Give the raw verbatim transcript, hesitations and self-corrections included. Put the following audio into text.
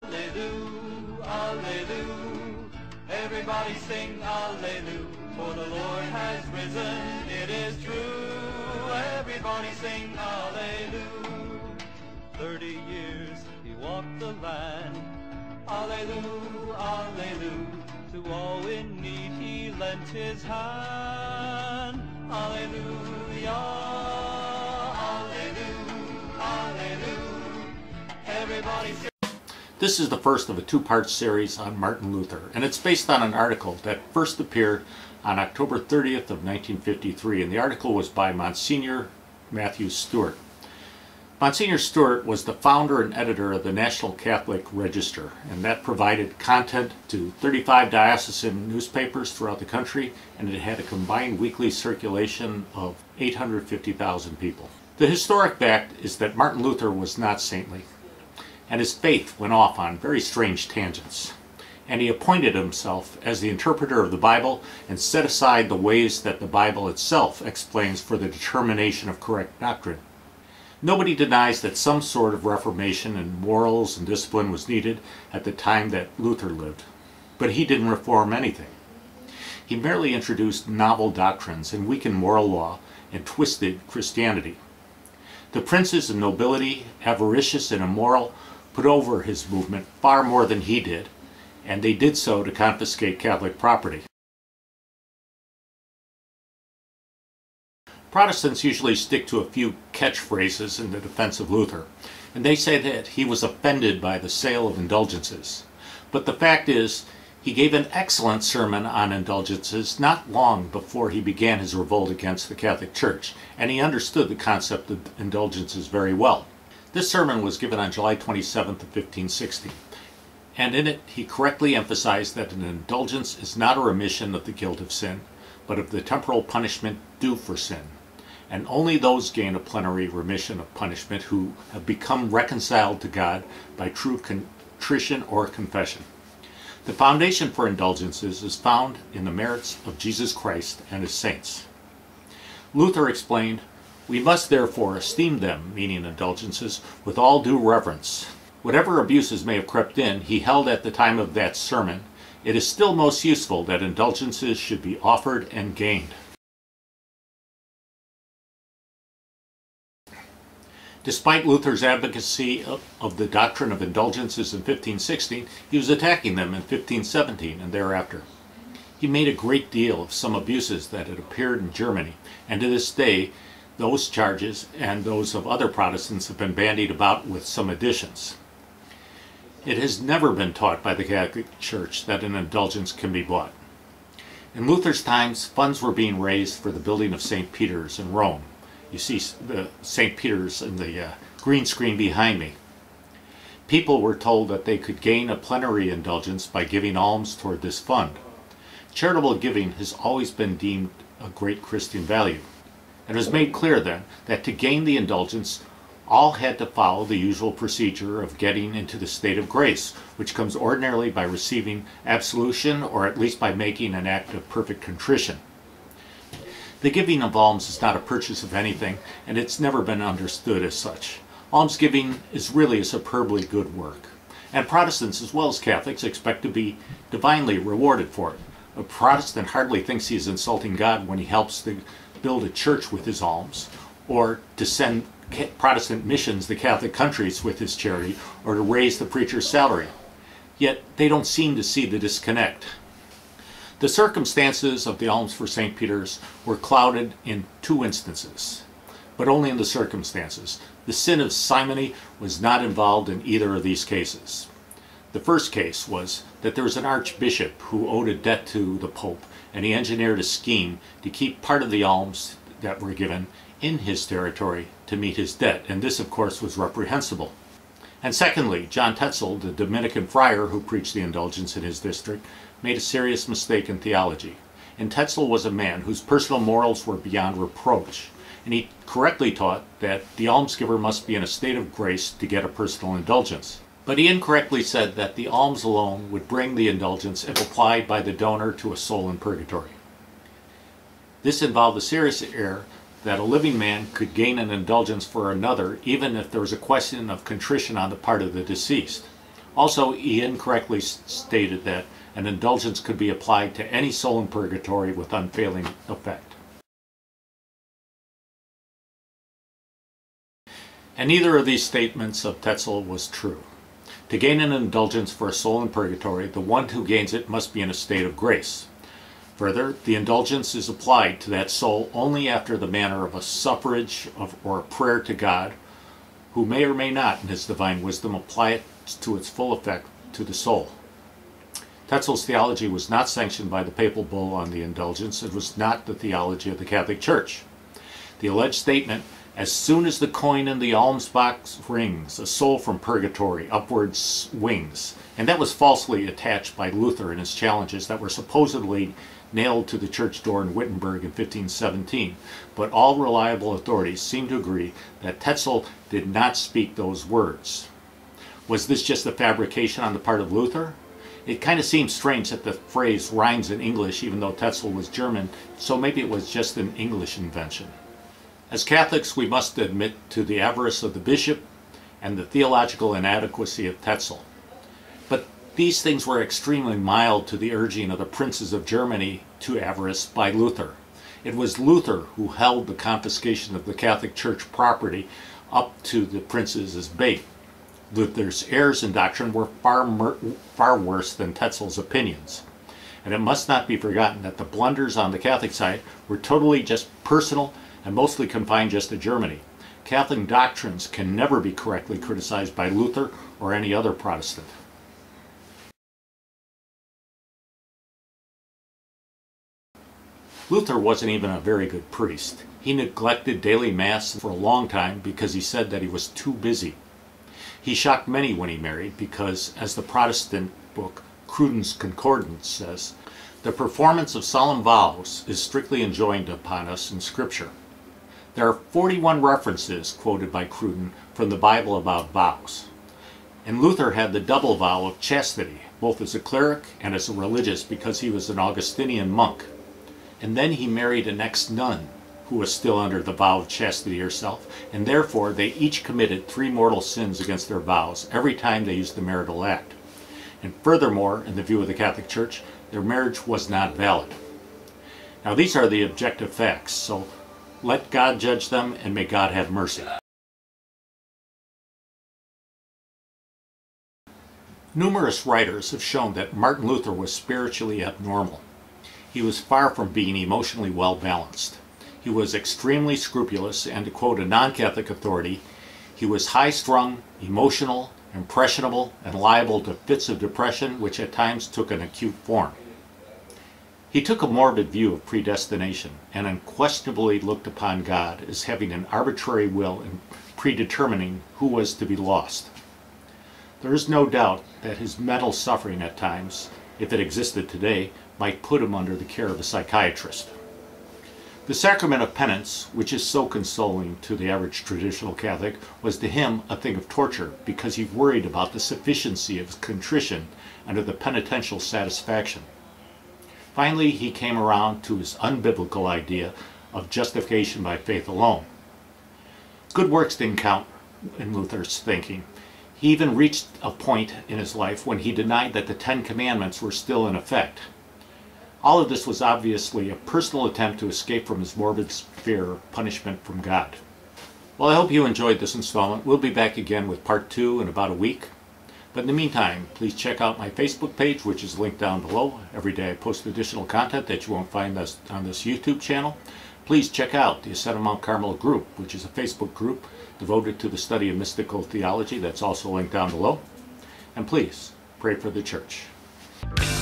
Alleluia, alleluia, everybody sing alleluia, for the Lord has risen, it is true, everybody sing alleluia. Thirty years he walked the land, alleluia, alleluia, to all in need he lent his hand, alleluia, alleluia, alleluia, everybody sing. This is the first of a two-part series on Martin Luther, and it's based on an article that first appeared on October thirtieth of nineteen fifty-three, and the article was by Monsignor Matthew Stewart. Monsignor Stewart was the founder and editor of the National Catholic Register, and that provided content to thirty-five diocesan newspapers throughout the country, and it had a combined weekly circulation of eight hundred fifty thousand people. The historic fact is that Martin Luther was not saintly, and his faith went off on very strange tangents. And he appointed himself as the interpreter of the Bible and set aside the ways that the Bible itself explains for the determination of correct doctrine. Nobody denies that some sort of reformation in morals and discipline was needed at the time that Luther lived, but he didn't reform anything. He merely introduced novel doctrines and weakened moral law and twisted Christianity. The princes and nobility, avaricious and immoral, put over his movement far more than he did, and they did so to confiscate Catholic property. Protestants usually stick to a few catchphrases in the defense of Luther, and they say that he was offended by the sale of indulgences. But the fact is, he gave an excellent sermon on indulgences not long before he began his revolt against the Catholic Church, and he understood the concept of indulgences very well. This sermon was given on July twenty-seventh of fifteen sixty, and in it he correctly emphasized that an indulgence is not a remission of the guilt of sin, but of the temporal punishment due for sin, and only those gain a plenary remission of punishment who have become reconciled to God by true contrition or confession. The foundation for indulgences is found in the merits of Jesus Christ and his saints. Luther explained, "We must therefore esteem them," meaning indulgences, "with all due reverence. Whatever abuses may have crept in," he held at the time of that sermon, "it is still most useful that indulgences should be offered and gained." Despite Luther's advocacy of, of the doctrine of indulgences in fifteen sixteen, he was attacking them in fifteen seventeen and thereafter. He made a great deal of some abuses that had appeared in Germany, and to this day, those charges and those of other Protestants have been bandied about with some additions. It has never been taught by the Catholic Church that an indulgence can be bought. In Luther's times, funds were being raised for the building of Saint Peter's in Rome. You see the Saint Peter's in the uh, green screen behind me. People were told that they could gain a plenary indulgence by giving alms toward this fund. Charitable giving has always been deemed a great Christian value. It was made clear then that to gain the indulgence, all had to follow the usual procedure of getting into the state of grace, which comes ordinarily by receiving absolution or at least by making an act of perfect contrition. The giving of alms is not a purchase of anything, and it's never been understood as such. Almsgiving is really a superbly good work, and Protestants as well as Catholics expect to be divinely rewarded for it. A Protestant hardly thinks he is insulting God when he helps to build a church with his alms, or to send Protestant missions to Catholic countries with his charity, or to raise the preacher's salary. Yet they don't seem to see the disconnect. The circumstances of the alms for Saint Peter's were clouded in two instances, but only in the circumstances. The sin of simony was not involved in either of these cases. The first case was that there was an archbishop who owed a debt to the Pope, and he engineered a scheme to keep part of the alms that were given in his territory to meet his debt, and this of course was reprehensible. And secondly, John Tetzel, the Dominican friar who preached the indulgence in his district, made a serious mistake in theology. And Tetzel was a man whose personal morals were beyond reproach, and he correctly taught that the almsgiver must be in a state of grace to get a personal indulgence. But he incorrectly said that the alms alone would bring the indulgence if applied by the donor to a soul in purgatory. This involved a serious error that a living man could gain an indulgence for another even if there was a question of contrition on the part of the deceased. Also, he incorrectly stated that an indulgence could be applied to any soul in purgatory with unfailing effect. And neither of these statements of Tetzel was true. To gain an indulgence for a soul in purgatory, the one who gains it must be in a state of grace. Further, the indulgence is applied to that soul only after the manner of a suffrage of, or a prayer to God, who may or may not, in his divine wisdom, apply it to its full effect to the soul. Tetzel's theology was not sanctioned by the papal bull on the indulgence. It was not the theology of the Catholic Church. The alleged statement, "As soon as the coin in the alms box rings, a soul from purgatory upwards wings," and that was falsely attached by Luther in his challenges that were supposedly nailed to the church door in Wittenberg in fifteen seventeen, but all reliable authorities seem to agree that Tetzel did not speak those words. Was this just a fabrication on the part of Luther? It kind of seems strange that the phrase rhymes in English even though Tetzel was German, so maybe it was just an English invention. As Catholics, we must admit to the avarice of the bishop and the theological inadequacy of Tetzel. But these things were extremely mild to the urging of the princes of Germany to avarice by Luther. It was Luther who held the confiscation of the Catholic Church property up to the princes as bait. Luther's errors in doctrine were far, far worse than Tetzel's opinions. And it must not be forgotten that the blunders on the Catholic side were totally just personal and mostly confined just to Germany. Catholic doctrines can never be correctly criticized by Luther or any other Protestant. Luther wasn't even a very good priest. He neglected daily Mass for a long time because he said that he was too busy. He shocked many when he married because, as the Protestant book Cruden's Concordance says, the performance of solemn vows is strictly enjoined upon us in Scripture. There are forty-one references quoted by Cruden from the Bible about vows. And Luther had the double vow of chastity, both as a cleric and as a religious, because he was an Augustinian monk. And then he married an ex-nun who was still under the vow of chastity herself, and therefore they each committed three mortal sins against their vows every time they used the marital act. And furthermore, in the view of the Catholic Church, their marriage was not valid. Now these are the objective facts, so let God judge them and may God have mercy. Numerous writers have shown that Martin Luther was spiritually abnormal. He was far from being emotionally well balanced. He was extremely scrupulous, and to quote a non-Catholic authority, he was high-strung, emotional, impressionable, and liable to fits of depression, which at times took an acute form. He took a morbid view of predestination and unquestionably looked upon God as having an arbitrary will and predetermining who was to be lost. There is no doubt that his mental suffering at times, if it existed today, might put him under the care of a psychiatrist. The sacrament of penance, which is so consoling to the average traditional Catholic, was to him a thing of torture because he worried about the sufficiency of contrition and of the penitential satisfaction. Finally, he came around to his unbiblical idea of justification by faith alone. Good works didn't count in Luther's thinking. He even reached a point in his life when he denied that the Ten Commandments were still in effect. All of this was obviously a personal attempt to escape from his morbid fear of punishment from God. Well, I hope you enjoyed this installment. We'll be back again with part two in about a week. But in the meantime, please check out my Facebook page, which is linked down below. Every day I post additional content that you won't find this, on this YouTube channel. Please check out the Ascent of Mount Carmel group, which is a Facebook group devoted to the study of mystical theology. That's also linked down below. And please, pray for the church.